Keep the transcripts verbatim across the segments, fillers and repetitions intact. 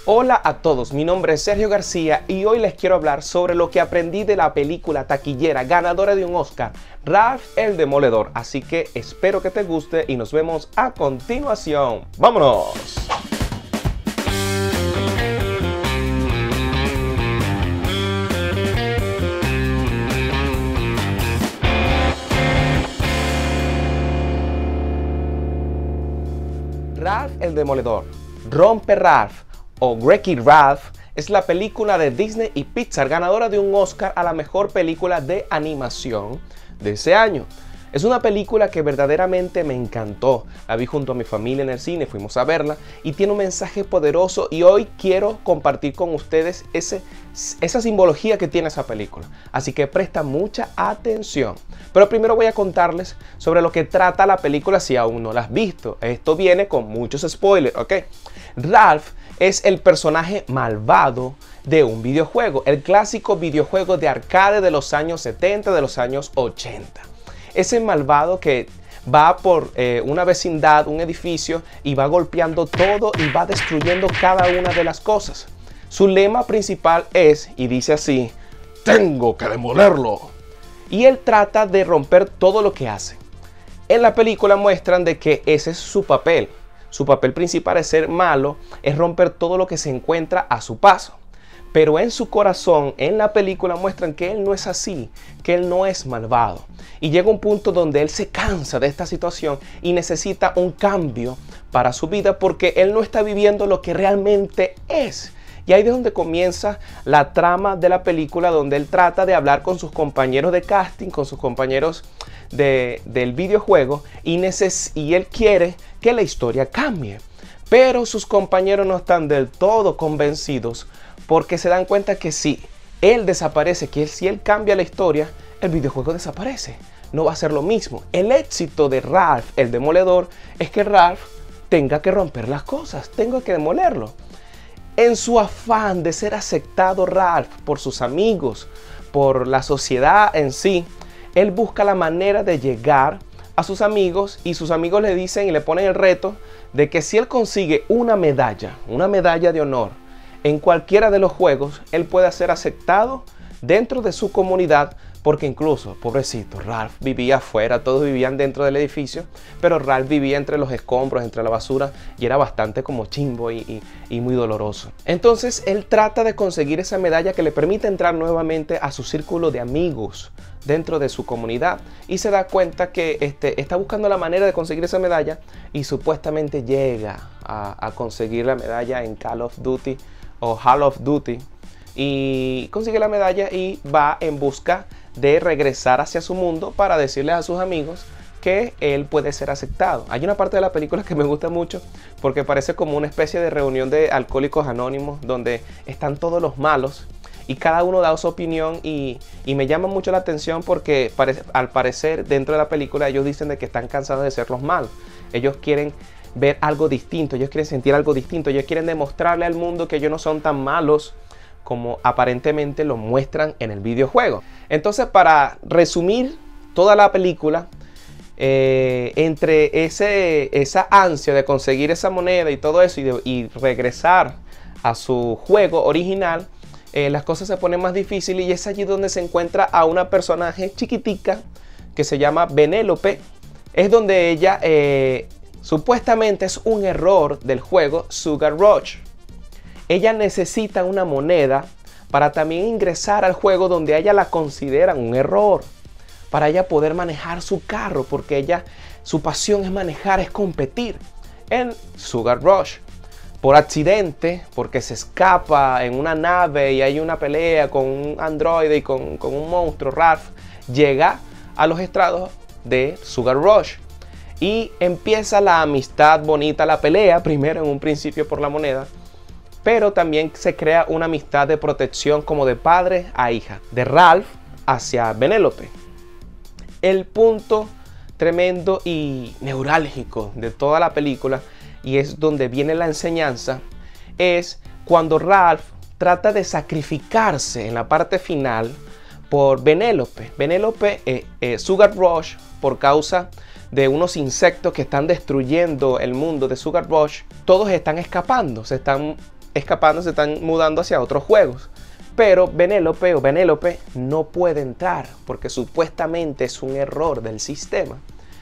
Hola a todos, mi nombre es Sergio García y hoy les quiero hablar sobre lo que aprendí de la película taquillera ganadora de un Oscar, Ralph el Demoledor. Así que espero que te guste y nos vemos a continuación. ¡Vámonos! Ralph el Demoledor, Rompe Ralph o Wreck-It Ralph es la película de Disney y Pixar ganadora de un Oscar a la mejor película de animación de ese año. Es una película que verdaderamente me encantó. La vi junto a mi familia en el cine, fuimos a verla y tiene un mensaje poderoso y hoy quiero compartir con ustedes ese, esa simbología que tiene esa película. Así que presta mucha atención. Pero primero voy a contarles sobre lo que trata la película si aún no la has visto. Esto viene con muchos spoilers, ¿ok? Ralph es el personaje malvado de un videojuego, el clásico videojuego de arcade de los años setenta, de los años ochenta. Ese malvado que va por eh, una vecindad, un edificio y va golpeando todo y va destruyendo cada una de las cosas. Su lema principal es, y dice así, tengo que demolerlo. Y él trata de romper todo lo que hace. En la película muestran de que ese es su papel. Su papel principal es ser malo, es romper todo lo que se encuentra a su paso. Pero en su corazón, en la película muestran que él no es así, que él no es malvado. Y llega un punto donde él se cansa de esta situación y necesita un cambio para su vida porque él no está viviendo lo que realmente es. Y ahí es donde comienza la trama de la película, donde él trata de hablar con sus compañeros de casting, con sus compañeros de, del videojuego y, neces y él quiere que la historia cambie. Pero sus compañeros no están del todo convencidos porque se dan cuenta que si él desaparece, que si él cambia la historia, el videojuego desaparece. No va a ser lo mismo. El éxito de Ralph el Demoledor es que Ralph tenga que romper las cosas, tenga que demolerlo. En su afán de ser aceptado Ralph por sus amigos, por la sociedad en sí, él busca la manera de llegar a sus amigos y sus amigos le dicen y le ponen el reto de que si él consigue una medalla, una medalla de honor en cualquiera de los juegos, él puede ser aceptado dentro de su comunidad. Porque incluso, pobrecito, Ralph vivía afuera, todos vivían dentro del edificio, pero Ralph vivía entre los escombros, entre la basura, y era bastante como chimbo y, y, y muy doloroso. Entonces, él trata de conseguir esa medalla que le permite entrar nuevamente a su círculo de amigos dentro de su comunidad, y se da cuenta que este, está buscando la manera de conseguir esa medalla, y supuestamente llega a, a conseguir la medalla en Call of Duty o Hall of Duty, y consigue la medalla y va en busca de regresar hacia su mundo para decirles a sus amigos que él puede ser aceptado. Hay una parte de la película que me gusta mucho porque parece como una especie de reunión de alcohólicos anónimos donde están todos los malos y cada uno da su opinión y, y me llama mucho la atención porque parece, al parecer dentro de la película ellos dicen de que están cansados de ser los malos. Ellos quieren ver algo distinto, ellos quieren sentir algo distinto, ellos quieren demostrarle al mundo que ellos no son tan malos como aparentemente lo muestran en el videojuego. Entonces, para resumir toda la película, eh, entre ese, esa ansia de conseguir esa moneda y todo eso y, de, y regresar a su juego original, eh, las cosas se ponen más difíciles y es allí donde se encuentra a una personaje chiquitica que se llama Vanellope. Es donde ella eh, supuestamente es un error del juego Sugar Rush. Ella necesita una moneda para también ingresar al juego donde a ella la consideran un error. Para ella poder manejar su carro, porque ella, su pasión es manejar, es competir en Sugar Rush. Por accidente, porque se escapa en una nave y hay una pelea con un androide y con, con un monstruo, Ralph, llega a los estrados de Sugar Rush. Y empieza la amistad bonita, la pelea, primero en un principio por la moneda. Pero también se crea una amistad de protección como de padre a hija, de Ralph hacia Vanellope. El punto tremendo y neurálgico de toda la película, y es donde viene la enseñanza, es cuando Ralph trata de sacrificarse en la parte final por Vanellope. Vanellope, eh, eh, Sugar Rush, por causa de unos insectos que están destruyendo el mundo de Sugar Rush, todos están escapando, se están escapando, se están mudando hacia otros juegos. Pero Penélope o Penélope no puede entrar porque supuestamente es un error del sistema.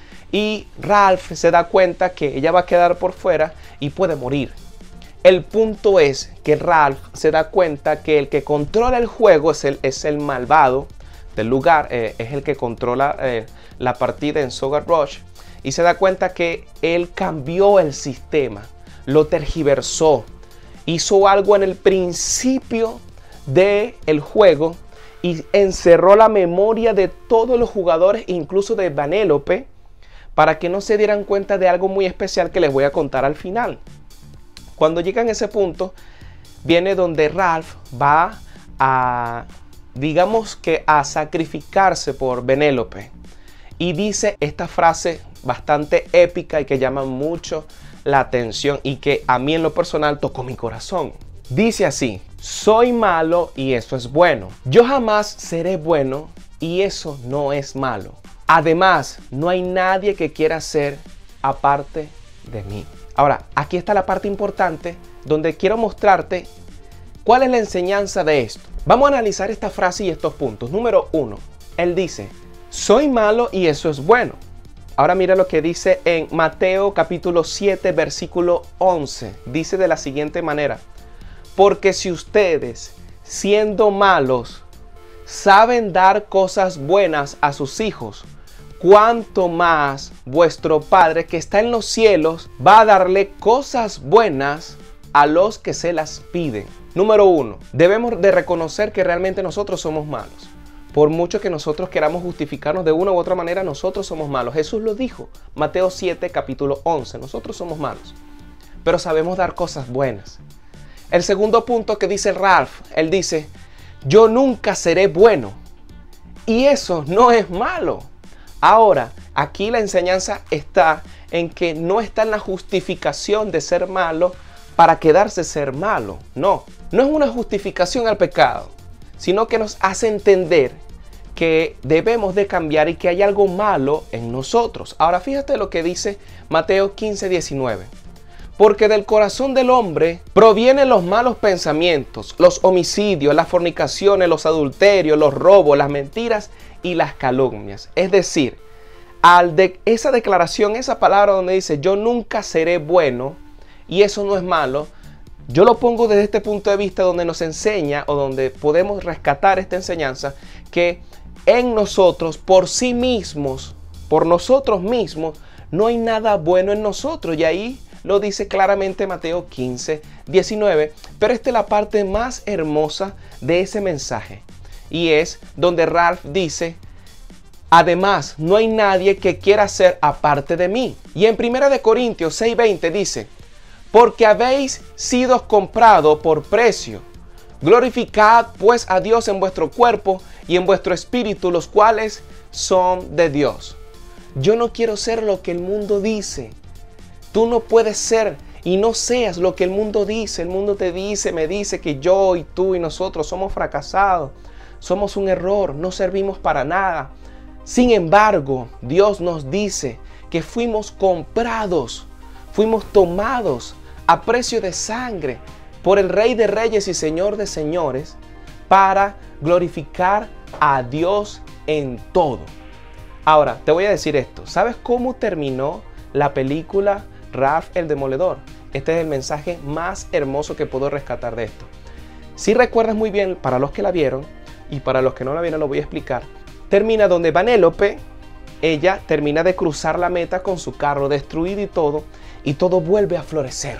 Y Ralph se da cuenta que ella va a quedar por fuera y puede morir. El punto es que Ralph se da cuenta que el que controla el juego es el, es el malvado del lugar, eh, es el que controla eh, la partida en Sugar Rush. Y se da cuenta que él cambió el sistema, lo tergiversó, hizo algo en el principio del juego y encerró la memoria de todos los jugadores, incluso de Penélope, para que no se dieran cuenta de algo muy especial que les voy a contar al final. Cuando llegan a ese punto, viene donde Ralph va a, digamos que a sacrificarse por Penélope. Y dice esta frase bastante épica y que llama mucho la atención y que a mí en lo personal tocó mi corazón. Dice así: soy malo y eso es bueno. Yo jamás seré bueno y eso no es malo. Además, no hay nadie que quiera ser aparte de mí. Ahora, aquí está la parte importante donde quiero mostrarte cuál es la enseñanza de esto. Vamos a analizar esta frase y estos puntos. Número uno, él dice, soy malo y eso es bueno. Ahora mira lo que dice en Mateo capítulo siete, versículo once. Dice de la siguiente manera: porque si ustedes, siendo malos, saben dar cosas buenas a sus hijos, cuánto más vuestro Padre que está en los cielos va a darle cosas buenas a los que se las piden. Número uno, debemos de reconocer que realmente nosotros somos malos. Por mucho que nosotros queramos justificarnos de una u otra manera, nosotros somos malos. Jesús lo dijo, Mateo siete, capítulo once, nosotros somos malos, pero sabemos dar cosas buenas. El segundo punto que dice Ralph, él dice, yo nunca seré bueno. Y eso no es malo. Ahora, aquí la enseñanza está en que no está en la justificación de ser malo para quedarse ser malo. No, no es una justificación al pecado, sino que nos hace entender que debemos de cambiar y que hay algo malo en nosotros. Ahora fíjate lo que dice Mateo quince, diecinueve. Porque del corazón del hombre provienen los malos pensamientos, los homicidios, las fornicaciones, los adulterios, los robos, las mentiras y las calumnias. Es decir, al de esa declaración, esa palabra donde dice yo nunca seré bueno y eso no es malo, yo lo pongo desde este punto de vista donde nos enseña o donde podemos rescatar esta enseñanza que en nosotros, por sí mismos, por nosotros mismos, no hay nada bueno en nosotros. Y ahí lo dice claramente Mateo quince, diecinueve. Pero esta es la parte más hermosa de ese mensaje. Y es donde Ralph dice, además, no hay nadie que quiera ser aparte de mí. Y en primera de Corintios seis, veinte dice, porque habéis sido comprado por precio. Glorificad pues a Dios en vuestro cuerpo y en vuestro espíritu, los cuales son de Dios. Yo no quiero ser lo que el mundo dice. Tú no puedes ser y no seas lo que el mundo dice. El mundo te dice, me dice que yo y tú y nosotros somos fracasados. Somos un error, no servimos para nada. Sin embargo, Dios nos dice que fuimos comprados, fuimos tomados a precio de sangre por el Rey de Reyes y Señor de Señores para glorificar a Dios en todo. Ahora, te voy a decir esto. ¿Sabes cómo terminó la película Ralph el Demoledor? Este es el mensaje más hermoso que puedo rescatar de esto. Si recuerdas muy bien, para los que la vieron y para los que no la vieron lo voy a explicar. Termina donde Penélope, ella termina de cruzar la meta con su carro destruido y todo, y todo vuelve a florecer.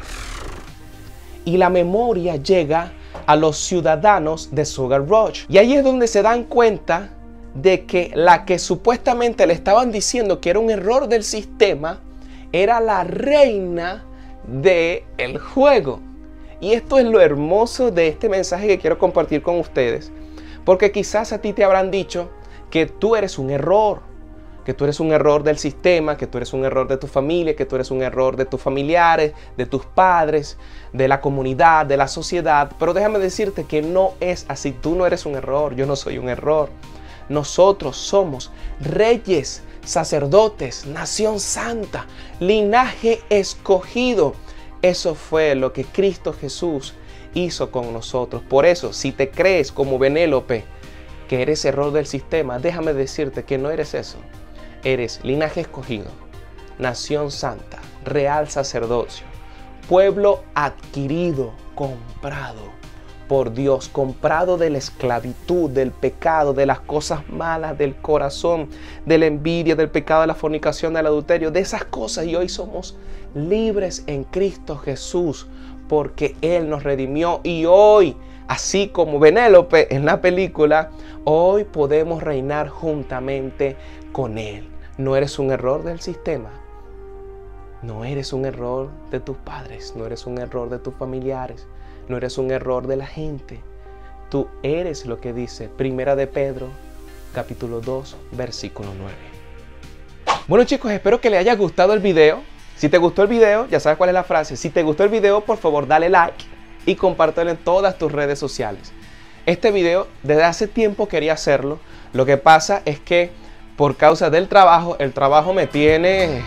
Y la memoria llega a los ciudadanos de Sugar Rush. Y ahí es donde se dan cuenta de que la que supuestamente le estaban diciendo que era un error del sistema, era la reina del juego. Y esto es lo hermoso de este mensaje que quiero compartir con ustedes. Porque quizás a ti te habrán dicho que tú eres un error, que tú eres un error del sistema, que tú eres un error de tu familia, que tú eres un error de tus familiares, de tus padres, de la comunidad, de la sociedad. Pero déjame decirte que no es así. Tú no eres un error, yo no soy un error. Nosotros somos reyes, sacerdotes, nación santa, linaje escogido. Eso fue lo que Cristo Jesús hizo con nosotros. Por eso, si te crees como Benélope, que eres error del sistema, déjame decirte que no eres eso. Eres linaje escogido, nación santa, real sacerdocio, pueblo adquirido, comprado por Dios, comprado de la esclavitud, del pecado, de las cosas malas del corazón, de la envidia, del pecado, de la fornicación, del adulterio, de esas cosas. Y hoy somos libres en Cristo Jesús porque Él nos redimió. Y hoy, así como Benélope en la película, hoy podemos reinar juntamente con Él. No eres un error del sistema. No eres un error de tus padres. No eres un error de tus familiares. No eres un error de la gente. Tú eres lo que dice Primera de Pedro, capítulo dos, versículo nueve. Bueno, chicos, espero que les haya gustado el video. Si te gustó el video, ya sabes cuál es la frase. Si te gustó el video, por favor, dale like y compártelo en todas tus redes sociales. Este video, desde hace tiempo quería hacerlo. Lo que pasa es que por causa del trabajo, el trabajo me tiene...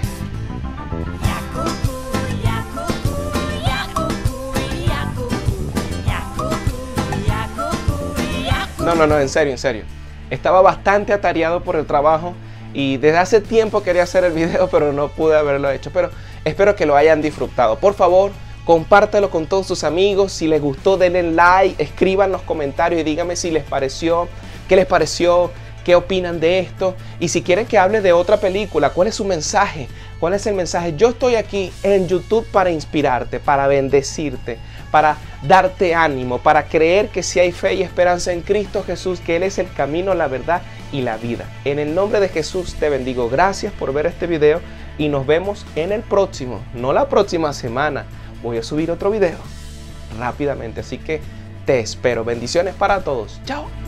No, no, no, en serio, en serio. Estaba bastante atareado por el trabajo y desde hace tiempo quería hacer el video, pero no pude haberlo hecho. Pero espero que lo hayan disfrutado. Por favor, compártelo con todos sus amigos. Si les gustó, denle like, escriban en los comentarios y díganme si les pareció, qué les pareció, qué opinan de esto. Y si quieren que hable de otra película, ¿cuál es su mensaje? ¿Cuál es el mensaje? Yo estoy aquí en YouTube para inspirarte, para bendecirte, para darte ánimo, para creer que si hay fe y esperanza en Cristo Jesús, que Él es el camino, la verdad y la vida. En el nombre de Jesús te bendigo. Gracias por ver este video y nos vemos en el próximo, no la próxima semana. Voy a subir otro video rápidamente, así que te espero. Bendiciones para todos. Chao.